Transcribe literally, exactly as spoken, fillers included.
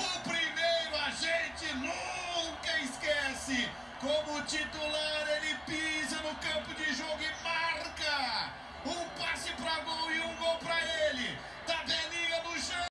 O primeiro a gente nunca esquece. Como titular